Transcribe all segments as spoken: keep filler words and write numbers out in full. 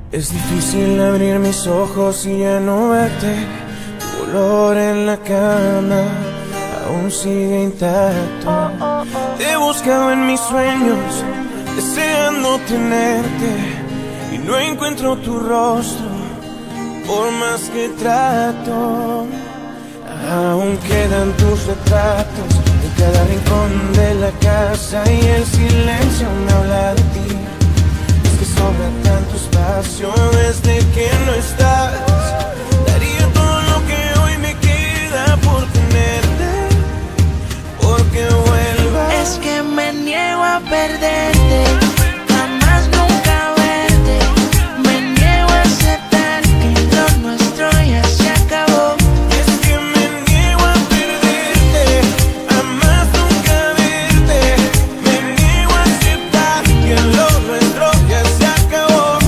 Es difícil abrir mis ojos y ya no verte. Tu olor en la cama aún sigue intacto. Te he buscado en mis sueños, deseando tenerte, y no encuentro tu rostro, por más que trato. Aún quedan tus retratos en cada rincón de la casa, y el silencio me habla de ti. Es que sobra tanto espacio desde que no estás. Daría todo lo que hoy me queda por tenerte, porque vuelvas. Es que me niego a perderte, jamás nunca verte. Me niego a aceptar que lo nuestro ya se acabó. Es que me niego a perderte, jamás nunca verte. Me niego a aceptar que lo nuestro ya se acabó.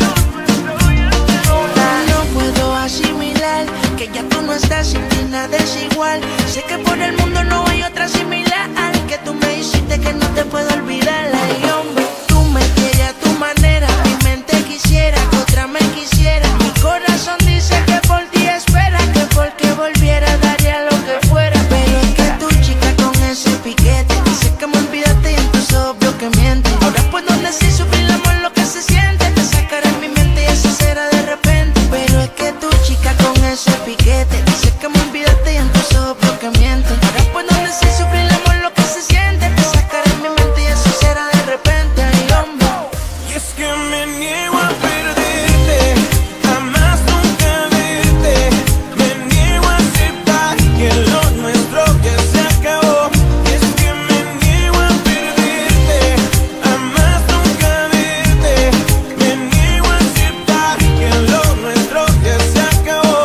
No puedo asimilar que ya tú no estás, sin ti nada es igual. Sé que por el mundo no hay otra similar, que tú me hiciste que no te puedo olvidar. Ay, hombre, tú me quieres a tu manera, mi mente quisiera que otra me quisiera. Mi corazón dice que por ti espera, que porque volviera daría lo que fuera. Pero es que tu chica con ese piquete dice que me olvidaste y entonces obvio que miente. Ahora puedo decir sufrir el amor lo que se siente, te sacaré en mi mente y eso será de repente. Pero es que tu chica con ese piquete dice que me olvidaste y entonces obvio que miente. Ahora puedo decir sufrir el amor lo que se siente, te sacaré en mi mente y eso será de repente. Ay, hombre. Y es que me niego a perderte, jamás nunca verte. Me niego a aceptar que lo nuestro ya se acabó. Y es que me niego a perderte, jamás nunca verte. Me niego a aceptar que lo nuestro ya se acabó.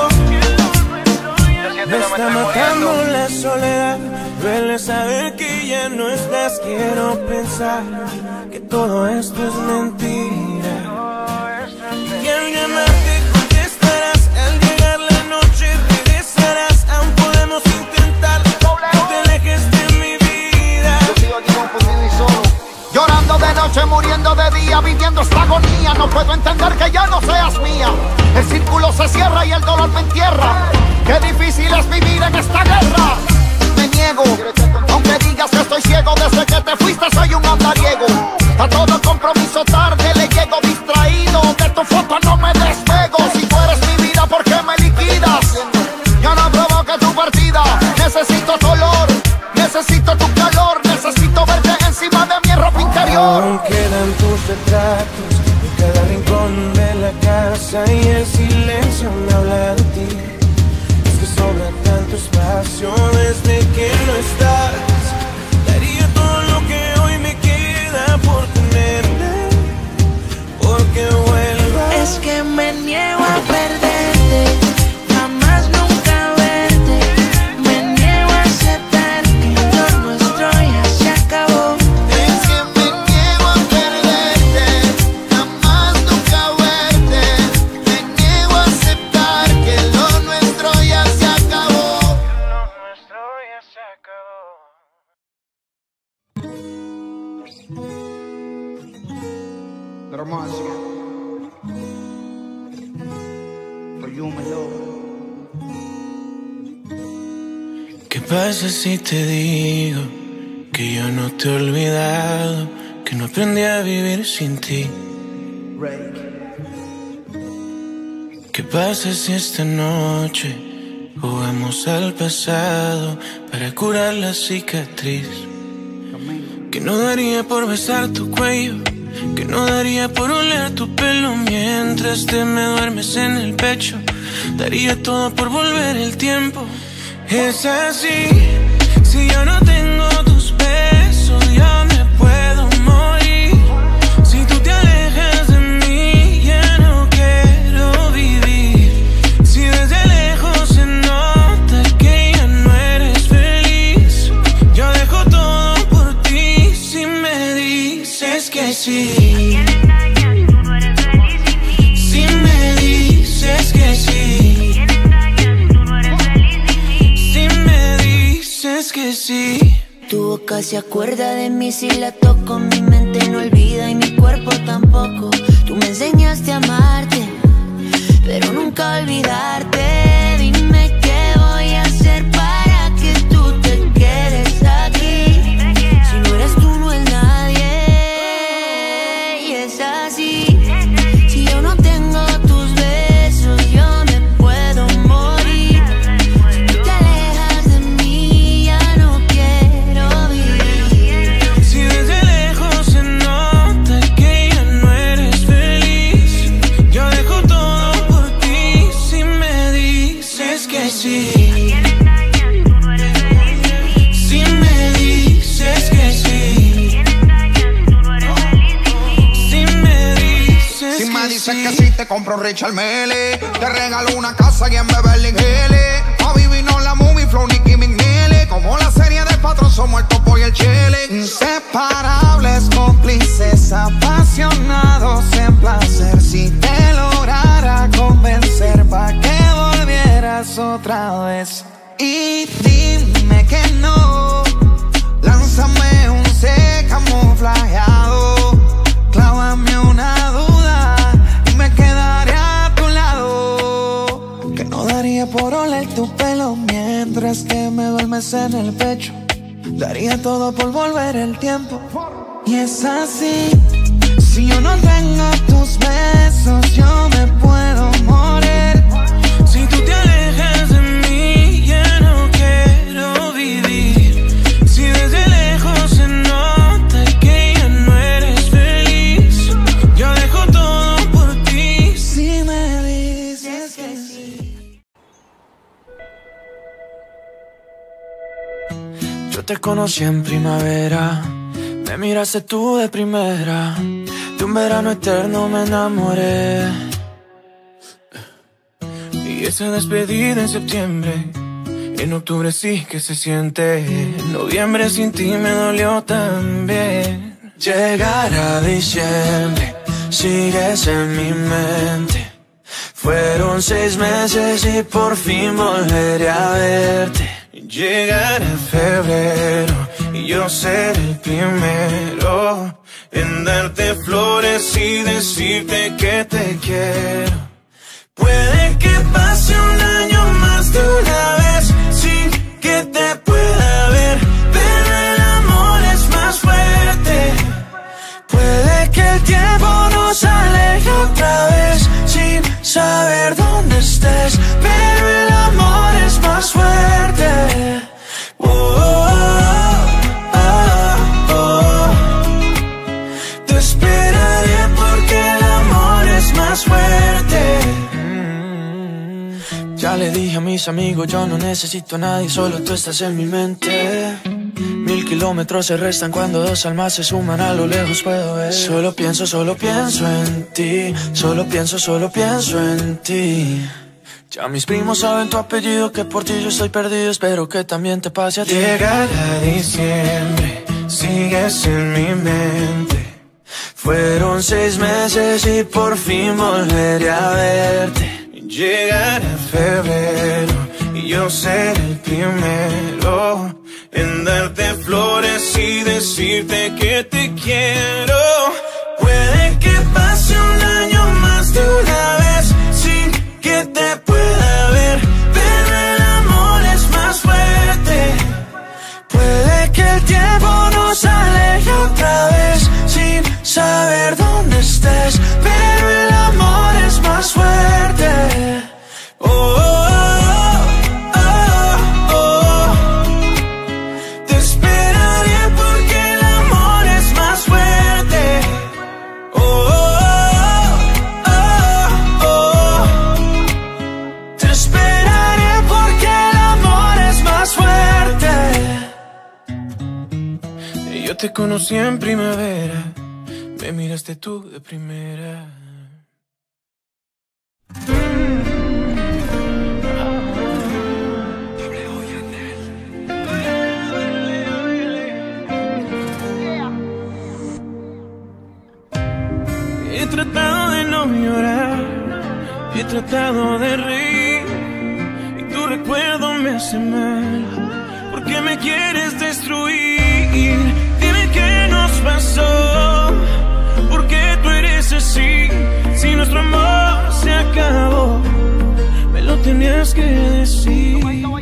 Me está matando la soledad, duele saber que ya no estás. Quiero pensar que todo esto es mentira, y al llamarte contestarás. Al llegar la noche regresarás. Aún podemos intentar, no te alejes de mi vida. Yo sigo aquí confundido y solo, llorando de noche, muriendo de día, viviendo esta agonía. No puedo entender que ya no seas mía. El círculo se cierra y el dolor me entierra. Qué difícil es vivir en esta guerra. Me niego, aunque digas que estoy ciego. Desde que te fuiste soy un andariego. A todo compromiso tarde le llego, distraído. De tu foto no me despego. Si tú eres mi vida, ¿por qué me liquidas? Ya no provoque tu partida. Necesito tu olor, necesito tu calor. Necesito verte encima de mi ropa interior. Aún quedan tus retratos en cada rincón de la casa, y el silencio me habla de ti. Es que sobra tanto espacio desde que no estás. Daría todo lo que hoy me queda por tenerte, porque vuelvas. Es que me niego a perderte, jamás nunca verte. Me niego a aceptar que lo nuestro ya se acabó. Es que me niego a perderte, jamás nunca verte. Me niego a aceptar que lo nuestro ya se acabó. Lo nuestro ya se acabó. Gramática. For you, my love. ¿Qué pasa si te digo que yo no te he olvidado, que no aprendí a vivir sin ti? ¿Qué pasa si esta noche jugamos al pasado para curar la cicatriz? Que no daría por besar tu cuello, que no daría por oler tu pelo mientras te me duermes en el pecho. Daría todo por volver el tiempo. Es así, si yo no tengo tus besos, yo me puedo morir. Si tú te alejas de mí, ya no quiero vivir. Si desde lejos se nota que ya no eres feliz, yo dejo todo por ti si me dices que sí. Si me dices que sí. Si me dices que sí. Tu boca se acuerda de mí si la toco, mi mente no olvida y mi cuerpo tampoco. Tú me enseñaste a amarte nunca olvidarte. Dime qué voy a hacer para que tú te quedes aquí. Si no eres tú, no es nadie. Y es así. Si yo no tengo tus besos, yo me puedo morir. Si tú te alejas de mí, ya no quiero vivir. Si desde lejos se nota que ya no eres feliz, yo dejo todo por ti si me dices que sí. Si me dices que sí. Si me dices Si me que dices sí. que sí, te compro Richard Mille. Te regalo una casa y en Beverly Hills. Pa' vivirnos la movie, Flow, Nicki Minaj. Como la serie de Patrón, somos el Topo y el Chile. Inseparables, cómplices, apasionados en placer. Si te lograra convencer pa' que volvieras otra vez. Y dime que no. Lánzame un C camuflajeado. Clávame una duda y me quedaré a tu lado. Que no daría por oler tu pelo mientras que me duermes en el pecho. Daría todo por volver el tiempo. Y es así. Si yo no tengo tus besos, yo me puedo morir. Si tú te alejas de mí, ya no quiero vivir. Si desde lejos se nota que ya no eres feliz, yo dejo todo por ti. Si me dices que sí. Yo te conocí en primavera, me miraste tú de primera. De un verano eterno me enamoré. Y esa despedida en septiembre, en octubre sí que se siente. En noviembre sin ti me dolió también. Llegar a diciembre, sigues en mi mente. Fueron seis meses y por fin volveré a verte. Llegar a febrero y yo ser el primero en darte flores y decirte que te quiero. Puede que pase un año más de una vez sin que te pueda ver, pero el amor es más fuerte. Puede que el tiempo nos aleje otra vez sin saber dónde estés, pero el amor es más fuerte. Oh, oh, oh, oh. Te esperaré porque el amor es más fuerte. Mm. Ya le dije a mis amigos, yo no necesito a nadie, solo tú estás en mi mente. Mil kilómetros se restan cuando dos almas se suman, a lo lejos puedo ver. Solo pienso, solo pienso en ti. Solo pienso, solo pienso en ti. Ya mis primos saben tu apellido, que por ti yo estoy perdido. Espero que también te pase a ti. Llegará diciembre, sigues en mi mente. Fueron seis meses y por fin volveré a verte. Llegará febrero y yo seré el primero en darte flores y decirte que te quiero. Puede que pase un año más de una vez sin que te pueda ver, pero el amor es más fuerte. Puede que el tiempo nos aleje otra vez sin saber dónde estés, pero el amor es más fuerte. Oh, oh, oh, oh, oh. Te esperaré porque el amor es más fuerte. Oh, oh, oh, oh. Te esperaré porque el amor es más fuerte. Y yo te conocí en primavera, me miraste tú de primera. He tratado de no llorar, he tratado de reír, y tu recuerdo me hace mal, porque me quieres destruir. Dime qué nos pasó, porque tú eres así, si nuestro amor se acabó. tenías que decir.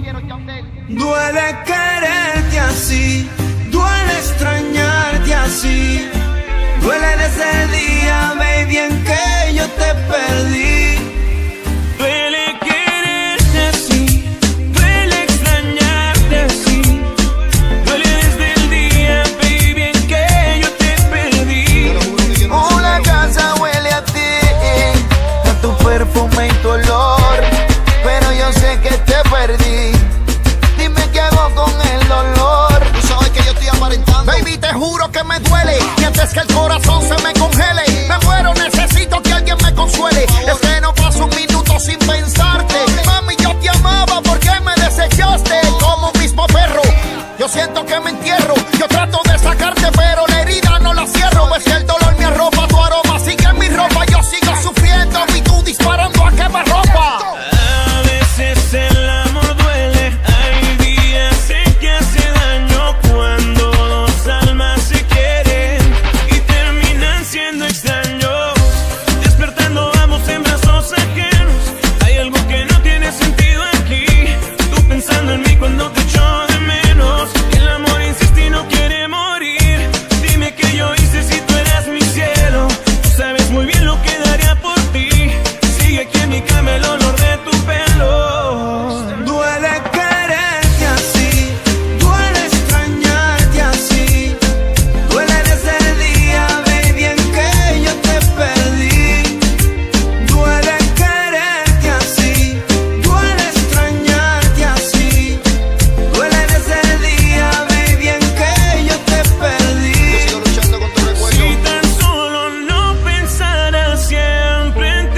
Duele quererte así, duele extrañarte así. Duele desde el día, baby, en que yo te perdí. Duele quererte así, duele extrañarte así. Duele desde el día, baby, en que yo te perdí. Una casa huele a ti, a tu perfume y tu olor, pero yo sé que te perdí. Dime qué hago con el dolor. Tú sabes que yo estoy aparentando. Baby, te juro que me duele. Y antes que el corazón se me congele, me muero, necesito que alguien me consuele. Es que no paso un minuto sin pensarte. Mami, yo te amaba, ¿por qué me desechaste? Como un mismo perro, yo siento que me entierro. Yo trato de sacarte, pero la herida no la cierro. Pues el dolor me arropa, tu aroma sigue en mi ropa. Yo sigo sufriendo y tú disparando a quemarropa. A veces el amor duele. Hay días en que hace daño cuando dos almas se quieren y terminan siendo extraños, despertando ambos en brazos ajenos. Hay algo que no tiene sentido aquí. Tú pensando en mí cuando te echo de menos. El amor insiste y no quiere morir. Dime qué yo hice si tú eras mi cielo. Tú sabes muy bien lo que daría por ti. Sigue aquí en mi cama el olor de tu pelo. Duele quererte así, duele extrañarte así. Duele desde el día, baby, en que yo te perdí. Duele quererte así, duele extrañarte así. Duele desde el día, baby, en que yo te perdí. Sigo luchando con tu recuerdo. Si tan solo no pensara siempre en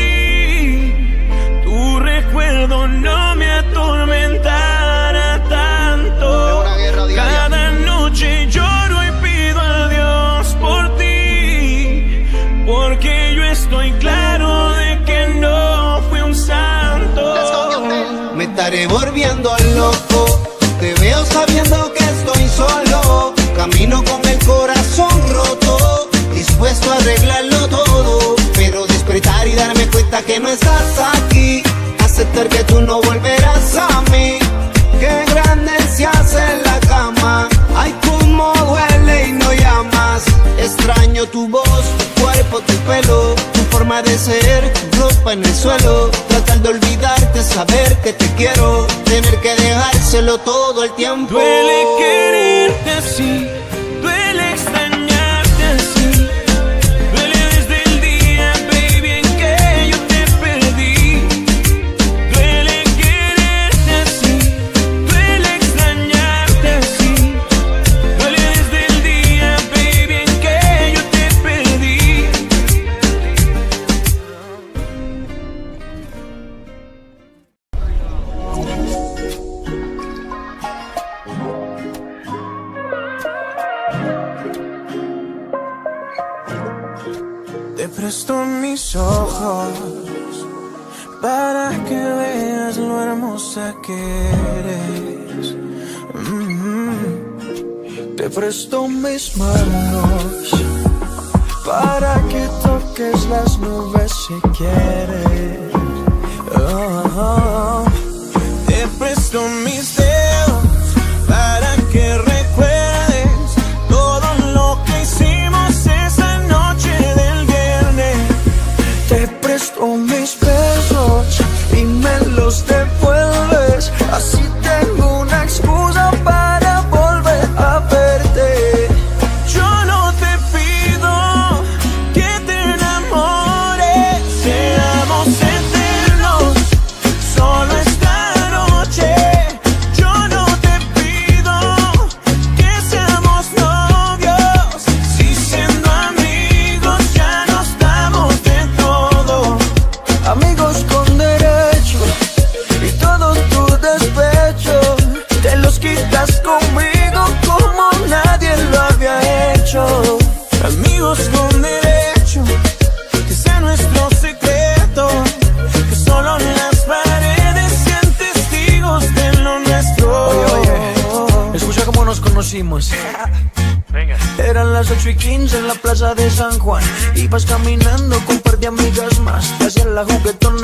ti, tu recuerdo no me atormentara Es tanto. una guerra diaria. Cada noche lloro y pido a Dios por ti, porque yo estoy claro de que no fui un santo. Me estaré volviendo loco. Te veo sabiendo que estoy solo. Camino con el corazón roto, dispuesto a arreglarlo todo. Pero despertar y darme cuenta que no estás aquí. Aceptar que tú no volverás a mí. Qué grande se hace la cama. Ay, cómo duele y no llamas. Extraño tu voz, tu cuerpo, tu pelo, tu forma de ser, ropa en el suelo. Tratar de olvidarte, saber que te quiero, tener que dejárselo todo el tiempo. Duele quererte así, duele extrañarte así. Duele desde el día, baby, en que yo te perdí. Duele quererte así, duele extrañarte así. Duele desde el día, baby, en que yo te perdí. Te presto mis ojos para que veas lo hermosa que eres. Mm-hmm. Te presto mis manos para que toques las nubes si quieres. Oh. Te presto mis dedos para que recuerdes todo lo que hicimos esa noche del viernes. Te presto mis besos y me los devuelves. Así tengo una excusa para volver a verte. Yo no te pido que te enamores, seamos eternos, solo esta noche. Yo no te pido que seamos novios, si siendo amigos ya nos damos de todo. Amigos con derecho y todo tu despecho te los quitas conmigo como nadie lo había hecho. Amigos con derecho, que sea nuestro secreto, que solo las paredes sean testigos de lo nuestro. Oye, oye, escucha cómo nos conocimos. Venga. Eran las ocho y quince en la plaza de San Juan. Ibas caminando con un par de amigas más. Te hacían la juguetona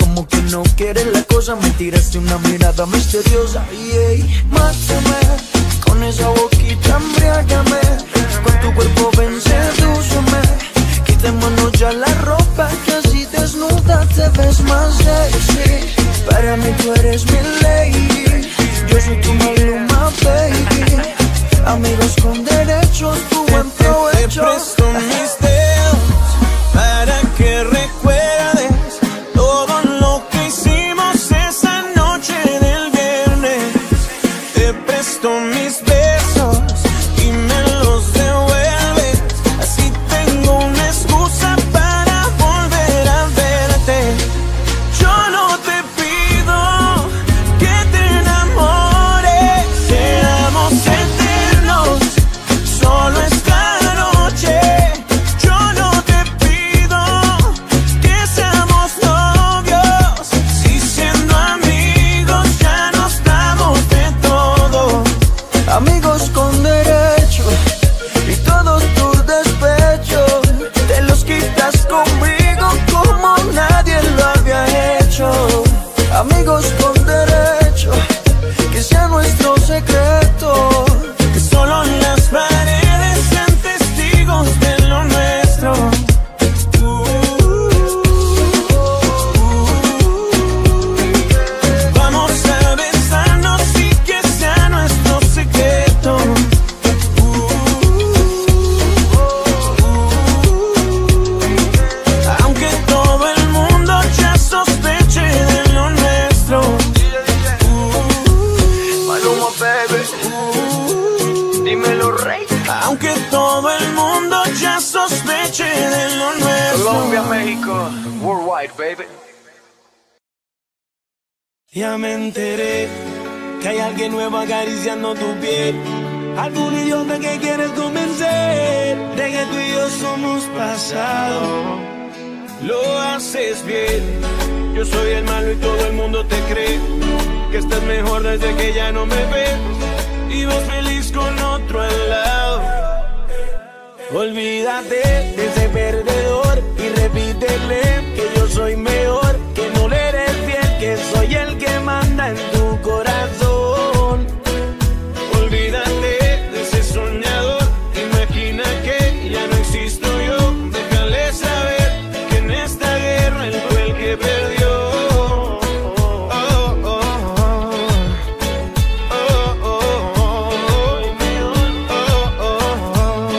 como que no quieres la cosa. Me tiraste una mirada misteriosa. Yeah. Mátame con esa boquita, embriágame. Con tu cuerpo ven, sedúceme. Quitémonos ya la ropa, que así desnuda te ves más sexy. Para mí tú eres mi lady, yo soy tu Maluma, baby. Amigos con derechos, tu buen provecho. Te presto mis dedos para que recuerdes todo lo que hicimos esa noche del viernes. Te presto mis besos y me los devuelves. Así tengo una excusa para volver a verte. Yo no te pido que te enamores, seamos eternos, solo esta noche. Yo no te pido que seamos novios, si siendo amigos ya nos damos de todo. Amigos con derecho y todos tus despechos te los quitas conmigo como nadie lo había hecho. Amigos con derecho, que sea nuestro secreto. Que solo las paredes sean testigos de lo nuestro. Uh, uh, Vamos a besarnos y que sea nuestro secreto. Uh, Aunque todo el mundo ya sospeche de lo nuestro. Maluma, baby, dímelo, rey. Aunque todo el mundo ya sospeche de lo nuestro. Colombia, México, worldwide, baby. Ya me enteré que hay alguien nuevo acariciando tu piel. Algún idiota que quieres convencer de que tú y yo somos pasado. Lo haces bien. Yo soy el malo y todo el mundo te cree que estás mejor desde que ya no me ves y vas feliz con otro al lado. Olvídate de ese perdedor y repítele que yo soy mejor, que no le eres fiel, que soy el que manda en tu corazón. Olvídate de ese soñador, imagina que ya no existo yo. Déjale saber que en esta guerra él fue el que perdió. Oh, oh, oh. Oh, oh, oh. Oh, oh, oh.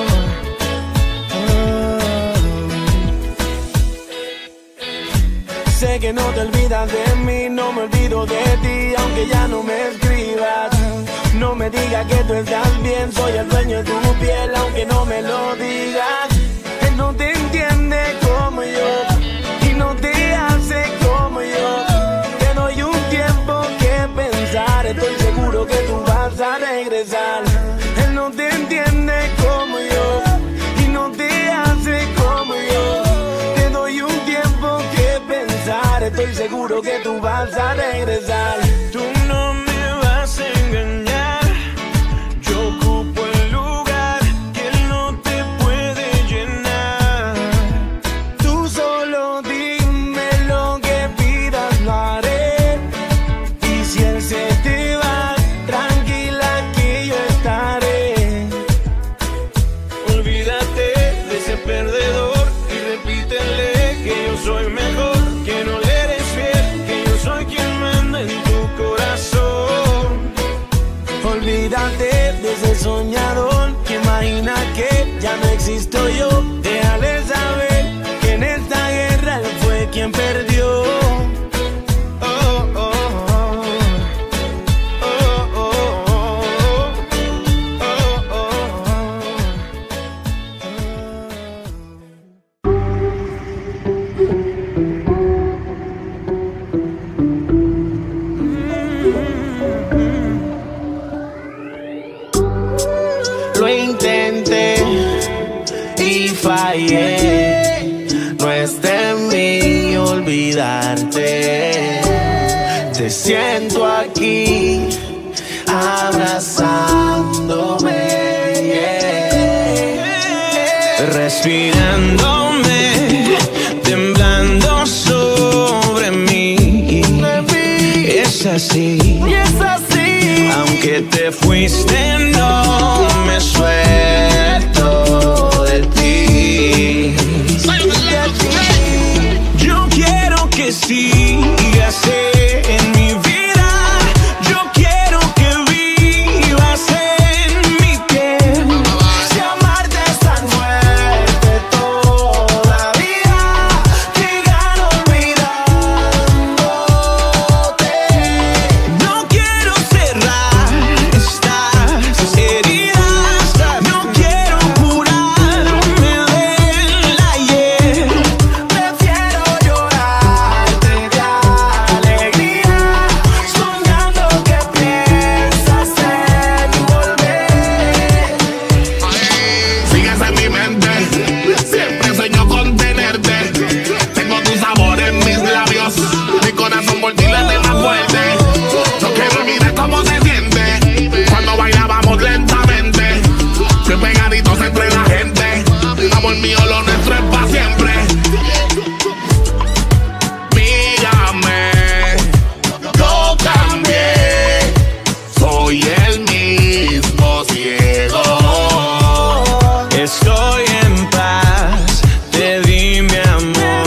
Sé que no te olvidas de mí, no me olvido de ti, aunque ya no me escribas. No me digas que tú estás bien, soy el dueño de tu piel, aunque no me lo digas. Él no te entiende como yo y no te hace como yo. Te doy un tiempo que pensar, estoy seguro que tú vas a regresar. Él no te entiende como yo y no te hace como yo. Te doy un tiempo que pensar, estoy seguro que tú vas a regresar. Tú no me vas a engañar, yo ocupo el lugar que él no te puede llenar. Tú solo dime lo que pidas, lo haré. Y si él se te va, tranquila que yo estaré. Olvídate de ese perdedor y repítele que yo soy mejor, que no le eres fiel, que yo soy quien manda en tu corazón. Olvídate de ese soñador que imagina que ya no existo yo. Déjale saber que en esta guerra él fue quien perdió. Oh, oh, oh. Oh, oh, oh. Oh, oh, oh. Lo intenté y fallé, no está en mí olvidarte. Te siento aquí abrazándome, yeah. Respirándome, temblando sobre mí. así. Y es así. Aunque te fuiste, no me suelto de ti. Yo quiero que sigas en mi vida. Yo quiero que vivas en mi piel. Si amarte es tan fuerte todavía, que gano olvidándote. No quiero cerrar estas heridas. No quiero curarme del ayer. Prefiero llorarte de alegría, soñando que piensas en volver. Sigues en mi mente, siempre sueño con tenerte. Tengo tu sabor en mis labios, mi corazón por ti late más fuerte. No quiero olvidar cómo se siente cuando bailábamos lentamente, bien pegaditos entre la gente. Amor mío, lo nuestro es para siempre. Mírame, yo cambié, soy el mismo ciego. Estoy en paz, te di mi amor.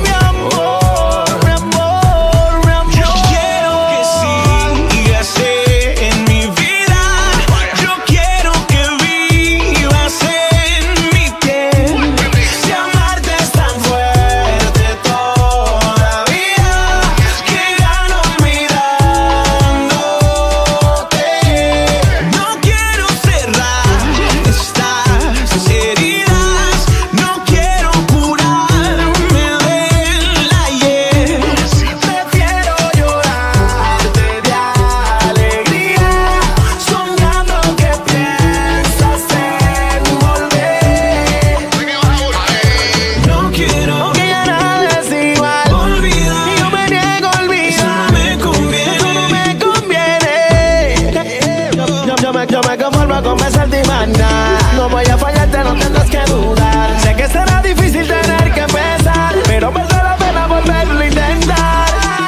Yo quiero que sigas en mi vida. Yo quiero que vivas en mi piel. Si amarte es tan fuerte todavía, que gano olvidándote. No quiero cerrar estas heridas. No quiero curarme del ayer. Prefiero llorarte de alegría, soñando que piensas en volver. No quiero Que ya nada es igual. olvidar. Y yo me niego a Eso olvidar. no me conviene. Eso no me conviene. Yo, yo, yo me, yo me conformo con besarte y más nada. No voy a fallarte, no tendrás que dudar. Sé que será difícil tener que empezar, pero merece la pena volverlo a intentar.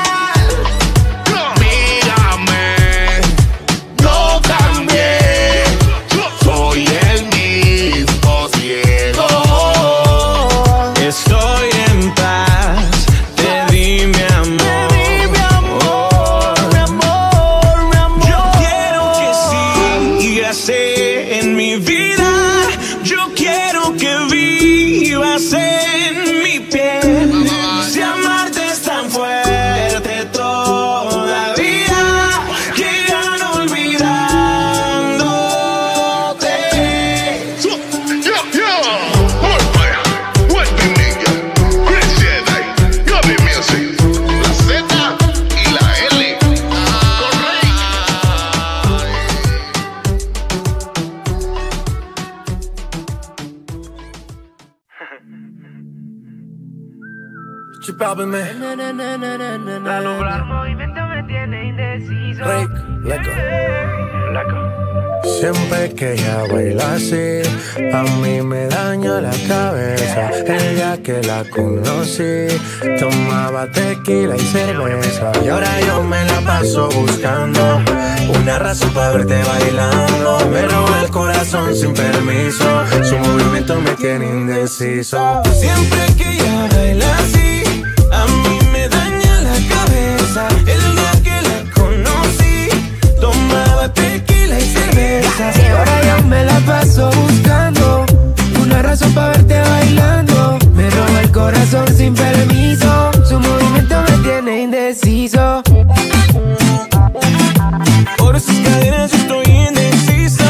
Mírame, yo cambié, soy el mismo ciego. Estoy en paz, te di mi amor. Mi amor, mi amor, mi amor. Yo quiero que sigas en mi vida. Yo quiero que vivas en mi piel. Si amarte es tan fuerte todavía, que gano olvidándote. Yo, yo, Wolfire, Wendy Ninja, Chris Jedi, Gaby Music, la Z y la L. Chipábeme. Alumbrar movimiento me tiene indeciso. Rick, leco. Siempre que ella baila así, a mí me daña la cabeza. El día que la conocí, tomaba tequila y cerveza. Y ahora yo me la paso buscando una razón para verte bailando. Me roba el corazón sin permiso, su movimiento me tiene indeciso. Siempre que ella baila así, a mí me daña la cabeza. El día que la conocí, tomaba tequila y cerveza. Y ahora yo me la paso buscando una razón para verte bailando. Me roba el corazón sin permiso, su movimiento me tiene indeciso. Por esas cadenas yo estoy indeciso.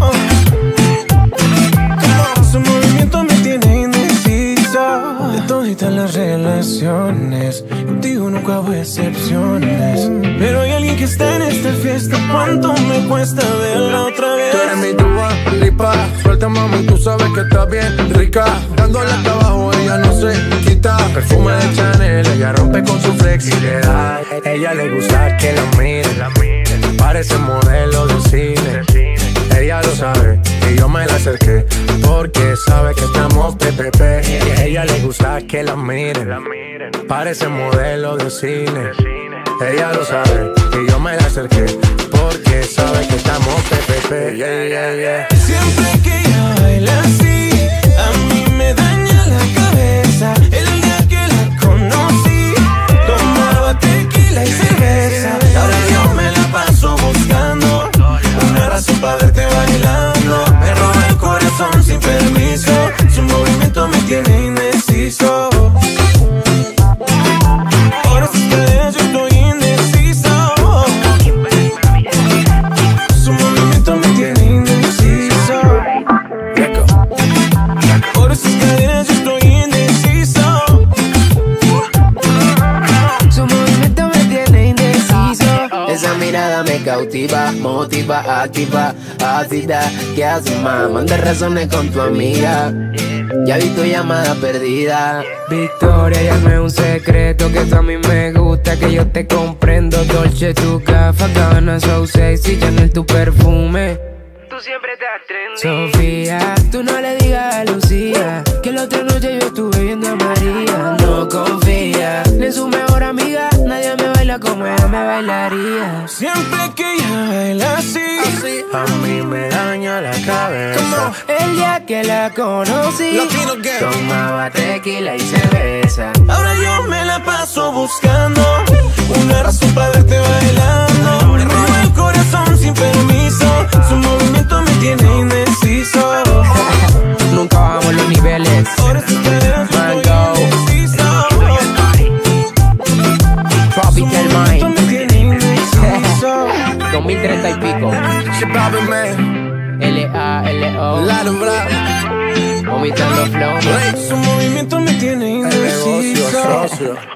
Su movimiento me tiene indeciso. De toditas las relaciones, contigo nunca hubo excepciones. Pero hay alguien que está en esta fiesta. ¿Cuánto me cuesta verla otra vez? Tú eres mi Dua Lipa, suelta mami, tú sabes que está bien rica. Dándole hasta abajo, ella no se quita. Perfume de Chanel, ella rompe con su flexibilidad. Ella le gusta que la miren, parece modelo de cine. Ella lo sabe y yo me la acerqué porque sabe que estamos P P P. Ella le gusta que la miren, parece modelo de cine. ella lo sabe. Y yo me la acerqué porque sabe que estamos pepepe. Yeah, yeah, yeah. Siempre que ella baila así, a mí me daña la cabeza. El día que la conocí, tomaba tequila y cerveza. Ahora yo me la paso buscando una razón para verte bailando. Me roba el corazón sin permiso, su movimiento me tiene indeciso. Ahora sus caderas yo estoy indeciso. Su movimiento me tiene indeciso. Ahora sus caderas yo estoy indeciso. Su movimiento me tiene indeciso. Esa mirada me cautiva, motiva, activa, ácida. ¿Qué haces, más? Manda razones con tu amiga. Ya vi tu llamada perdida. Victoria, llame un secreto que eso a mí me gusta, que yo te comprendo. Dolce, tu café, Gabbana, so sexy, Chanel, tu perfume. Tú siempre estás trendy. Sofía, tú no le digas a Lucía que la otra noche yo estuve viendo a María. No confía ni en su mejor amiga, nadie me baila como ella me bailaría. Siempre que ella baila así, así, a mí me daña la cabeza. El día que la conocí, tomaba tequila y cerveza. ahora yo me la paso buscando una razón para verte bailando. Me roba el corazón sin permiso, su movimiento me tiene indeciso. Nunca bajamos los niveles. Ahora sus caderas yo estoy indeciso. Tropical Su movimiento me tiene indeciso. dos mil treinta y pico. L A L O vomitando flow. Su movimiento me tiene indeciso.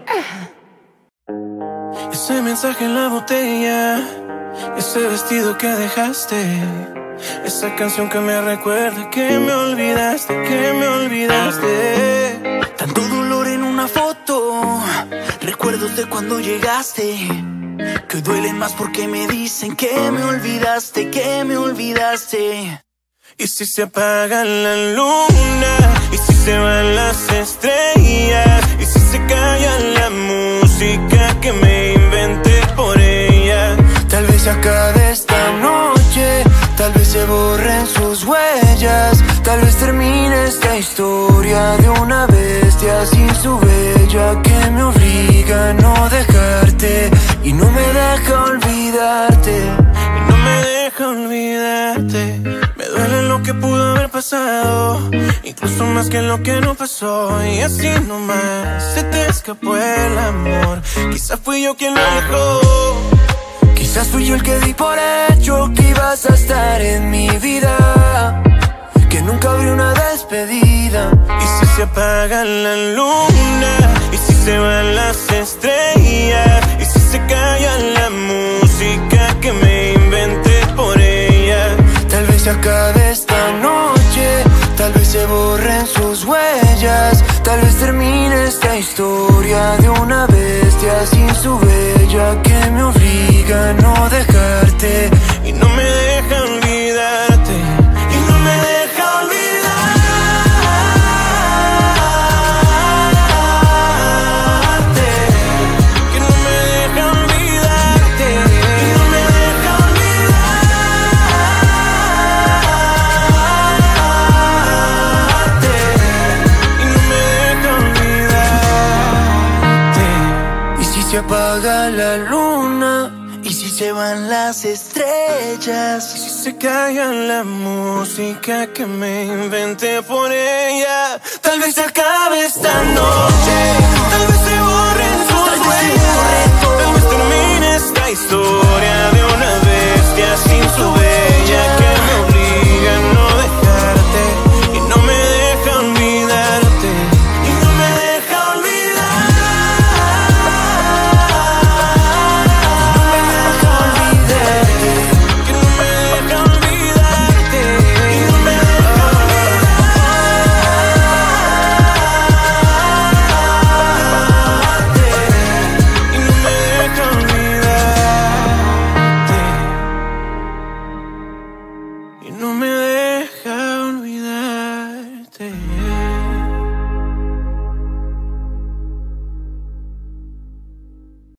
Ese mensaje en la botella, ese vestido que dejaste, esa canción que me recuerda que me olvidaste, que me olvidaste. Tanto dolor en una foto, recuerdos de cuando llegaste, que hoy duelen más porque me dicen que me olvidaste, que me olvidaste. Y si se apaga la luna, y si se van las estrellas, y si se calla la música que me inventé por ella. Tal vez se acabe esta noche, tal vez se borren sus huellas, tal vez termine esta historia de una bestia sin su bella que me obliga a no dejarte y no me deja olvidarte. Y no me deja olvidarte. Me duele lo que pudo haber pasado, incluso más que lo que no pasó. Y así nomás se te escapó el amor. Quizás fui yo quien lo dejó. Quizás fui yo el que di por hecho que ibas a estar en mi vida, que nunca habría una despedida. Y si se apaga la luna, y si se van las estrellas, y si se calla la música que me inventé por ella. Tal vez se acabe esta noche, tal vez se borren sus huellas, tal vez termine esta historia de una bestia sin su bella que me obliga a no dejarte y no me deja olvidarte, y no me deja olvidarte, que no me deja olvidarte, y no me deja olvidarte, y no me deja olvidarte. Y si se apaga la luna, y si se van las estrellas, y si se calla la música que me inventé por ella. Tal vez se acabe esta noche, tal vez